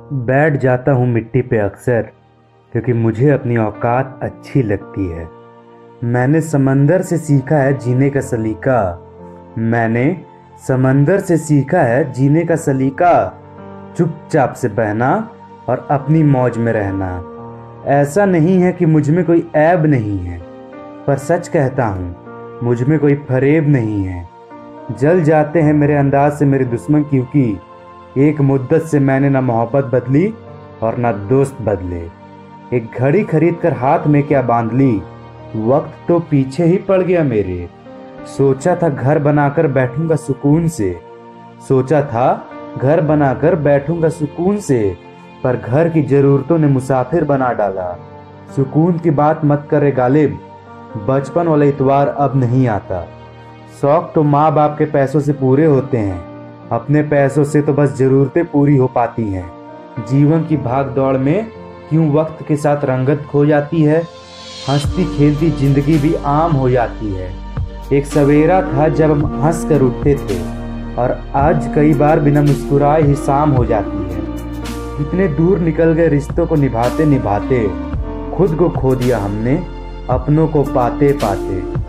बैठ जाता हूँ मिट्टी पे अक्सर, क्योंकि मुझे अपनी औकात अच्छी लगती है। मैंने समंदर से सीखा है जीने का सलीका। मैंने समंदर से सीखा है जीने का सलीका। चुपचाप से बहना और अपनी मौज में रहना। ऐसा नहीं है कि मुझ में कोई ऐब नहीं है, पर सच कहता हूँ मुझ में कोई फरेब नहीं है। जल जाते हैं मेरे अंदाज से मेरे दुश्मन, क्योंकि एक मुद्दत से मैंने ना मोहब्बत बदली और ना दोस्त बदले। एक घड़ी खरीद कर हाथ में क्या बांध ली, वक्त तो पीछे ही पड़ गया मेरे। सोचा था घर बनाकर बैठूंगा सुकून से, सोचा था घर बनाकर बैठूंगा सुकून से, पर घर की जरूरतों ने मुसाफिर बना डाला। सुकून की बात मत करे गालिब, बचपन वाला इतवार अब नहीं आता। शौक तो माँ बाप के पैसों से पूरे होते हैं, अपने पैसों से तो बस जरूरतें पूरी हो पाती हैं। जीवन की भाग दौड़ में क्यों वक्त के साथ रंगत खो जाती है, हंसती खेलती जिंदगी भी आम हो जाती है। एक सवेरा था जब हम हंस कर उठते थे, और आज कई बार बिना मुस्कुराए ही शाम हो जाती है। कितने दूर निकल गए रिश्तों को निभाते निभाते, खुद को खो दिया हमने अपनों को पाते पाते।